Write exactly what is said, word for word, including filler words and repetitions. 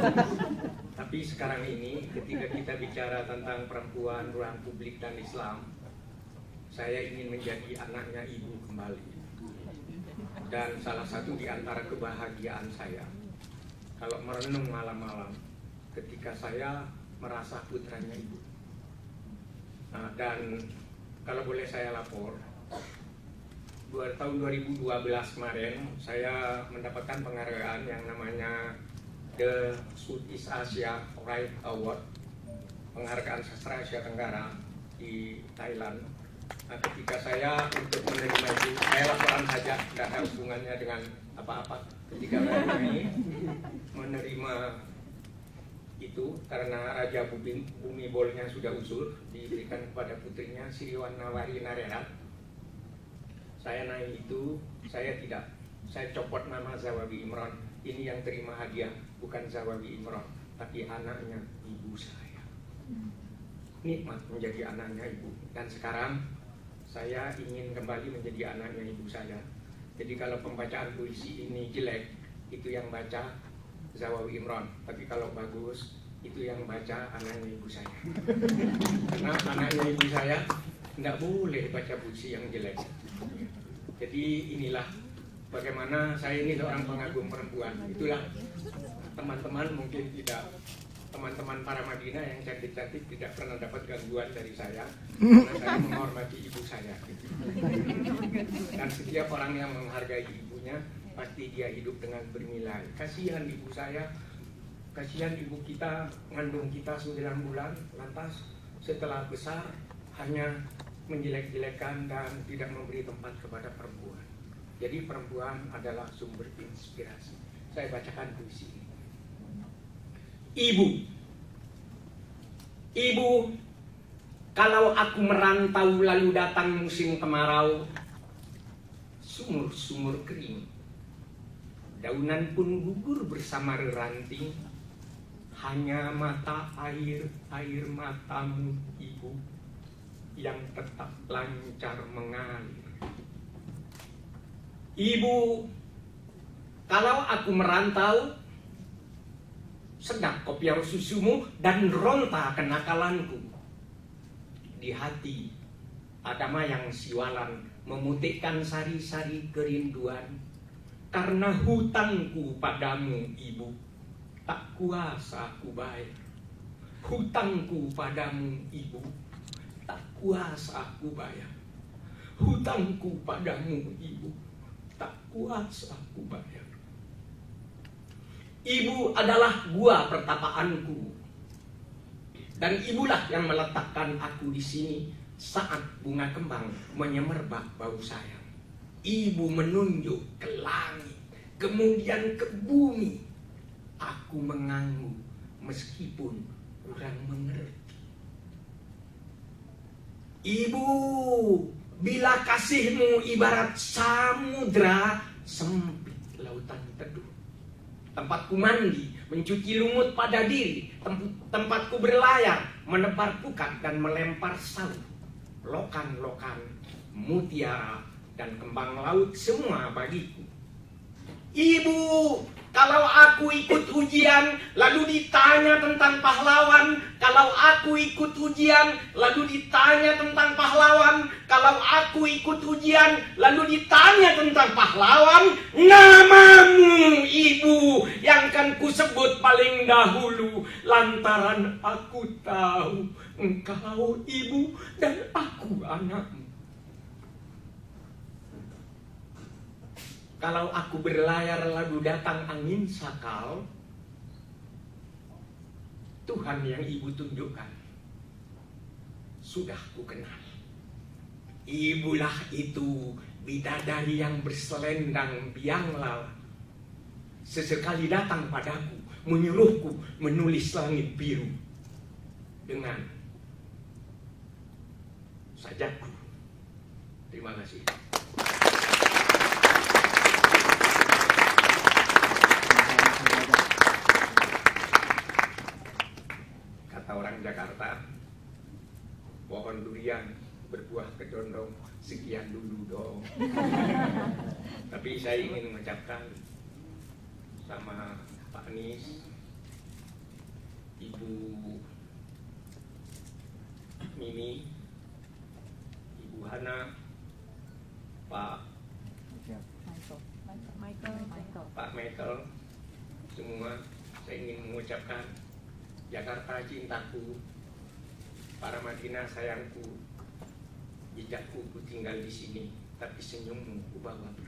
Tapi sekarang ini ketika kita bicara tentang perempuan, ruang publik dan Islam, saya ingin menjadi anaknya ibu kembali. Dan salah satu di antara kebahagiaan saya, kalau merenung malam-malam, ketika saya merasa putranya ibu. Nah, dan kalau boleh saya lapor, dua, tahun dua ribu dua belas kemarin saya mendapatkan penghargaan yang namanya The Southeast Asia Right Award, penghargaan sastra Asia Tenggara di Thailand. Nah, ketika saya untuk menerima itu, saya laporan saja, tidak ada hubungannya dengan apa-apa. Ketika saya ini menerima itu karena Raja Bumi, Bumi Bolnya sudah usul diberikan kepada putrinya Siriwan Nawari Narehat. Saya naik itu, saya tidak, saya copot nama Zawawi Imron. Ini yang terima hadiah bukan Zawawi Imron, tapi anaknya ibu saya. Nikmat menjadi anaknya ibu. Dan sekarang saya ingin kembali menjadi anaknya ibu saya. Jadi kalau pembacaan puisi ini jelek, itu yang baca Zawawi Imron. Tapi kalau bagus, itu yang baca anaknya ibu saya. Karena anaknya ibu saya nggak boleh baca puisi yang jelek. Jadi inilah bagaimana saya ini seorang pengagum perempuan. Itulah teman-teman mungkin tidak, teman-teman para Madinah yang cantik-cantik tidak pernah dapat gangguan dari saya, karena saya menghormati ibu saya. Dan setiap orang yang menghargai ibunya pasti dia hidup dengan bernilai. Kasihan ibu saya, kasihan ibu kita ngandung kita sembilan bulan, lantas setelah besar hanya menjelek-jelekan dan tidak memberi tempat kepada perempuan. Jadi perempuan adalah sumber inspirasi. Saya bacakan puisi ini. Ibu, ibu, kalau aku merantau lalu datang musim kemarau, sumur-sumur kering, daunan pun gugur bersama reranting, hanya mata air, air matamu ibu, yang tetap lancar mengalir. Ibu, kalau aku merantau, sedap kopiar susumu dan ronta kenakalanku. Di hati ada mayang siwalan memutikkan sari-sari kerinduan. Karena hutangku padamu ibu, tak kuasa ku bayar. Hutangku padamu ibu, tak kuasa ku bayar. Hutangku padamu ibu, tak kuasa ku bayar. Ibu adalah gua pertapaanku, dan ibulah yang meletakkan aku di sini saat bunga kembang menyemerbak bau sayang. Ibu menunjuk ke langit, kemudian ke bumi. Aku mengangguk meskipun kurang mengerti. Ibu, bila kasihmu ibarat samudra sempit lautan teduh. Tempatku mandi, mencuci lumut pada diri. Tempatku berlayar, menebar pukat dan melempar saut. Lokan-lokan, mutiara, dan kembang laut semua bagiku. Ibu, kalau aku ikut ujian, lalu ditanya tentang pahlawan. Kalau aku ikut ujian, lalu ditanya tentang pahlawan. Kalau aku ikut ujian, lalu ditanya tentang pahlawan. Namamu ibu yang kan ku sebut paling dahulu, lantaran aku tahu engkau ibu dan aku anakmu. Kalau aku berlayar lalu datang angin sakal, Tuhan yang ibu tunjukkan sudah ku kenal. Ibulah itu bidadari yang berselendang biang lala. Sesekali datang padaku, menyuruhku menulis langit biru dengan sajakku. Terima kasih. Orang Jakarta, pohon durian berbuah kedondong, sekian dulu dong. Tapi saya ingin mengucapkan sama Pak Anies, Ibu Mimi, Ibu Hana, Pak Michael, Michael. Pak Michael, semua saya ingin mengucapkan Jakarta cintaku, para Madinah sayangku, jejakku ku tinggal di sini, tapi senyummu ku bawa.